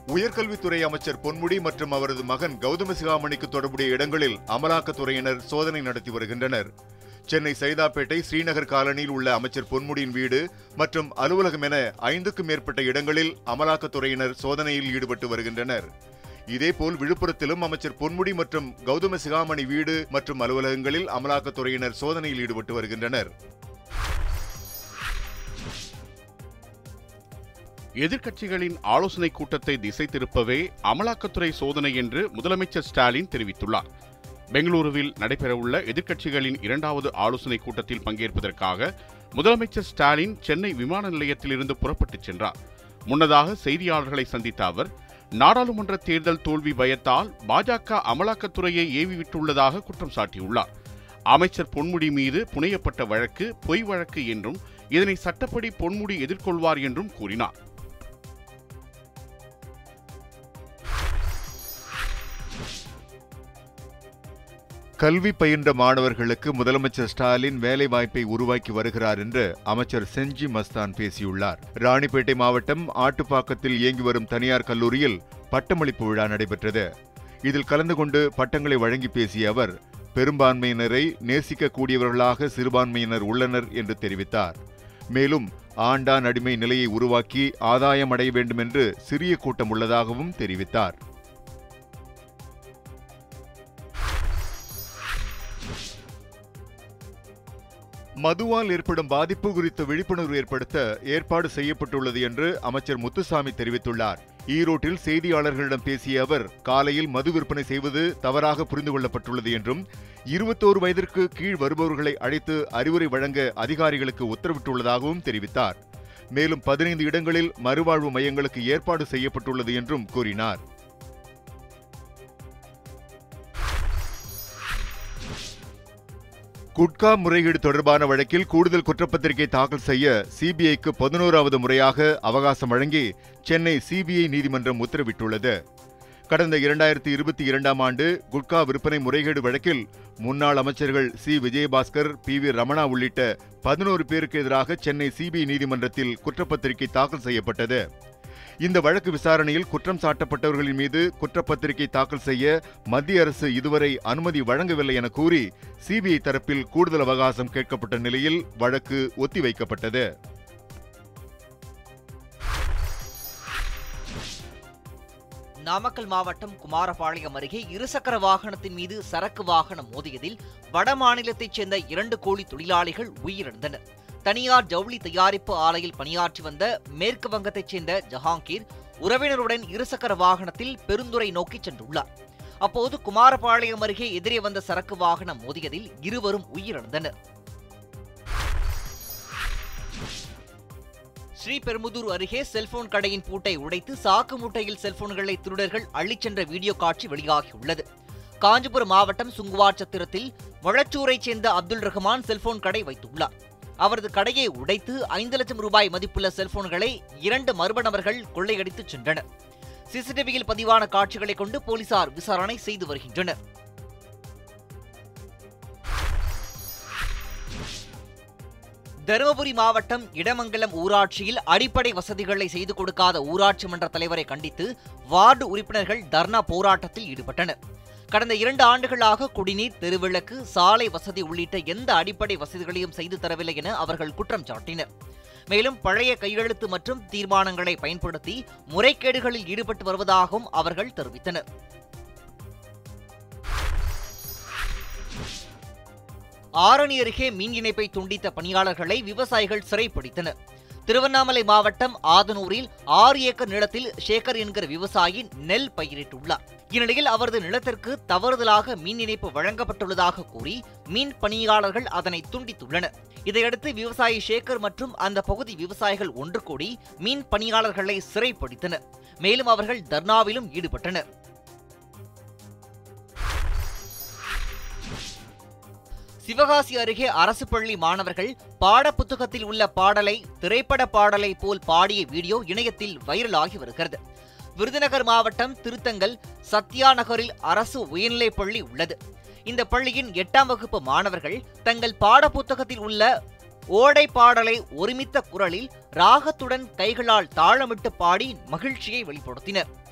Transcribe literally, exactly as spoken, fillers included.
உயர்கல்வித்துறை அமைச்சர் பொன்முடி மற்றும் அவரது மகன் கௌதம சிகாமணிக்கு தொடர்புடைய இடங்களில் அமலாக்கத்துறையினர் சோதனை நடத்தி வருகின்றனர். சென்னை சைதாப்பேட்டை ஸ்ரீநகர் காலனியில் உள்ள அமைச்சர் பொன்முடியின் வீடு மற்றும் அலுவலகம் என ஐந்துக்கும் மேற்பட்ட இடங்களில் அமலாக்கத்துறையினர் சோதனையில் ஈடுபட்டு வருகின்றனர். இதேபோல் விழுப்புரத்திலும் அமைச்சர் பொன்முடி மற்றும் கௌதம சிகாமணி வீடு மற்றும் அலுவலகங்களில் அமலாக்கத்துறையினர் சோதனையில் ஈடுபட்டு வருகின்றனர். எதிர்க்கட்சிகளின் ஆலோசனை கூட்டத்தை திசை திருப்பவே அமலாக்கத்துறை சோதனை என்று முதலமைச்சர் ஸ்டாலின் தெரிவித்துள்ளார். பெங்களூருவில் நடைபெறவுள்ள எதிர்க்கட்சிகளின் இரண்டாவது ஆலோசனை கூட்டத்தில் பங்கேற்பதற்காக முதலமைச்சர் ஸ்டாலின் சென்னை விமான நிலையத்திலிருந்து புறப்பட்டுச் சென்றார். முன்னதாக செய்தியாளர்களை சந்தித்த அவர், நாடாளுமன்ற தேர்தல் தோல்வி பயத்தால் பாஜக அமலாக்கத்துறையை ஏவிவிட்டுள்ளதாக குற்றம் சாட்டியுள்ளார். அமைச்சர் பொன்முடி மீது புனையப்பட்ட வழக்கு பொய் வழக்கு என்றும் இதனை சட்டப்படி பொன்முடி எதிர்கொள்வார் என்றும் கூறினார். கல்வி பயின்ற மாணவர்களுக்கு முதலமைச்சர் ஸ்டாலின் வேலை வாய்ப்பை உருவாக்கி வருகிறார் என்று அமைச்சர் செஞ்சி மஸ்தான் பேசியுள்ளார். ராணிப்பேட்டை மாவட்டம் ஆட்டுப்பாக்கத்தில் இயங்கி வரும் தனியார் கல்லூரியில் பட்டமளிப்பு விழா நடைபெற்றது. இதில் கலந்து கொண்டு பட்டங்களை வழங்கி பேசிய அவர், பெரும்பான்மையினரை நேசிக்கக்கூடியவர்களாக சிறுபான்மையினர் உள்ளனர் என்று தெரிவித்தார். மேலும் ஆண்டான் அடிமை நிலையை உருவாக்கி ஆதாயம் அடைய வேண்டும் என்று சிறிய கூட்டம் உள்ளதாகவும் தெரிவித்தார். மதுவால் ஏற்படும் பாதிப்பு குறித்து விழிப்புணர்வு ஏற்படுத்த ஏற்பாடு செய்யப்பட்டுள்ளது என்று அமைச்சர் முத்துசாமி தெரிவித்துள்ளார். ஈரோட்டில் செய்தியாளர்களிடம் பேசிய அவர், காலையில் மது விற்பனை செய்வது தவறாக புரிந்து கொள்ளப்பட்டுள்ளது என்றும் இருபத்தோரு வயதிற்கு கீழ் வருபவர்களை அழைத்து அறிவுரை வழங்க அதிகாரிகளுக்கு உத்தரவிட்டுள்ளதாகவும் தெரிவித்தார். மேலும் பதினைந்து இடங்களில் மறுவாழ்வு மையங்களுக்கு ஏற்பாடு செய்யப்பட்டுள்ளது என்றும் கூறினார். குட்கா முறைகேடு தொடர்பான வழக்கில் கூடுதல் குற்றப்பத்திரிகை தாக்கல் செய்ய சிபிஐக்கு பதினோராவது முறையாக அவகாசம் வழங்கி சென்னை சிபிஐ நீதிமன்றம் உத்தரவிட்டுள்ளது. கடந்த இரண்டாயிரத்தி இருபத்தி இரண்டாம் ஆண்டு குட்கா விற்பனை முறைகேடு வழக்கில் முன்னாள் அமைச்சர்கள் C Vijayabaskar, P V Ramana உள்ளிட்ட பதினோரு பேருக்கு எதிராக சென்னை சிபிஐ நீதிமன்றத்தில் குற்றப்பத்திரிகை தாக்கல் செய்யப்பட்டது. இந்த வழக்கு விசாரணையில் குற்றம் சாட்டப்பட்டவர்களின் மீது குற்றப்பத்திரிகை தாக்கல் செய்ய மத்திய அரசு இதுவரை அனுமதி வழங்கவில்லை என கூறி சிபிஐ தரப்பில் கூடுதல் அவகாசம் கேட்கப்பட்ட நிலையில் வழக்கு ஒத்திவைக்கப்பட்டது. நாமக்கல் மாவட்டம் குமாரபாளையம் அருகே இருசக்கர வாகனத்தின் மீது சரக்கு வாகனம் மோதியதில் வட மாநிலத்தைச் சேர்ந்த இரண்டு கோழி தொழிலாளிகள் உயிரிழந்தனர். தனியார் ஜவுளி தயாரிப்பு ஆலையில் பணியாற்றி வந்த மேற்கு வங்கத்தைச் சேர்ந்த ஜஹாங்கீர் உறவினருடன் இருசக்கர வாகனத்தில் பெருந்துறை நோக்கி சென்றுள்ளார். அப்போது குமாரபாளையம் அருகே எதிரே வந்த சரக்கு வாகனம் மோதியதில் இருவரும் உயிரிழந்தனர். ஸ்ரீபெரும்புதூர் அருகே செல்போன் கடையின் பூட்டை உடைத்து சாக்கு மூட்டையில் செல்போன்களை திருடர்கள் அள்ளிச் சென்ற வீடியோ காட்சி வெளியாகியுள்ளது. காஞ்சிபுரம் மாவட்டம் சுங்குவார்சத்திரத்தில் மொழச்சூரைச் சேர்ந்த அப்துல் ரஹ்மான் செல்போன் கடை வைத்துள்ளார். அவரது கடையை உடைத்து ஐந்து லட்சம் ரூபாய் மதிப்புள்ள செல்போன்களை இரண்டு மர்ம நபர்கள் கொள்ளையடித்து சென்றனர். சிசிடிவியில் பதிவான காட்சிகளை கொண்டு போலீசார் விசாரணை செய்து வருகின்றனர். தருமபுரி மாவட்டம் இடமங்கலம் ஊராட்சியில் அடிப்படை வசதிகளை செய்து கொடுக்காத ஊராட்சி மன்ற தலைவரை கண்டித்து வார்டு உறுப்பினர்கள் தர்ணா போராட்டத்தில் ஈடுபட்டனர். கடந்த இரண்டு ஆண்டுகளாக குடிநீர், தெருவிளக்கு, சாலை வசதி உள்ளிட்ட எந்த அடிப்படை வசதிகளையும் செய்து தரவில்லை என அவர்கள் குற்றம் சாட்டினர். மேலும் பழைய கையெழுத்து மற்றும் தீர்மானங்களை பயன்படுத்தி முறைகேடுகளில் ஈடுபட்டு வருவதாகவும் அவர்கள் தெரிவித்தனர். ஆரணி அருகே மின் இணைப்பை துண்டித்த பணியாளர்களை விவசாயிகள் சிறைப்பிடித்தனர். திருவண்ணாமலை மாவட்டம் ஆதனூரில் ஆறு ஏக்கர் நிலத்தில் சேகர் என்கிற விவசாயி நெல் பயிரிட்டுள்ளார். இந்நிலையில் அவரது நிலத்திற்கு தவறுதலாக மின் இணைப்பு வழங்கப்பட்டுள்ளதாக கூறி மின் பணியாளர்கள் அதனை துண்டித்துள்ளனர். இதையடுத்து விவசாயி சேகர் மற்றும் அந்த பகுதி விவசாயிகள் ஒன்று கூடி மின் பணியாளர்களை சிறைப்பிடித்தனர். மேலும் அவர்கள் தர்ணாவிலும் ஈடுபட்டனர். சிவகாசி அருகே அரசு பள்ளி மாணவர்கள் பாடப்புத்தகத்தில் உள்ள பாடலை திரைப்பட பாடலை போல் பாடிய வீடியோ இணையத்தில் வைரலாகி வருகிறது. விருதுநகர் மாவட்டம் திருத்தங்கல் சத்யா நகரில் அரசு உயர்நிலைப் பள்ளி உள்ளது. இந்த பள்ளியின் எட்டாம் வகுப்பு மாணவர்கள் தங்கள் பாடப்புத்தகத்தில் உள்ள ஓடை பாடலை ஒருமித்த குரலில் ராகத்துடன் கைகளால் தாளமிட்டு பாடி மகிழ்ச்சியை வெளிப்படுத்தினர்.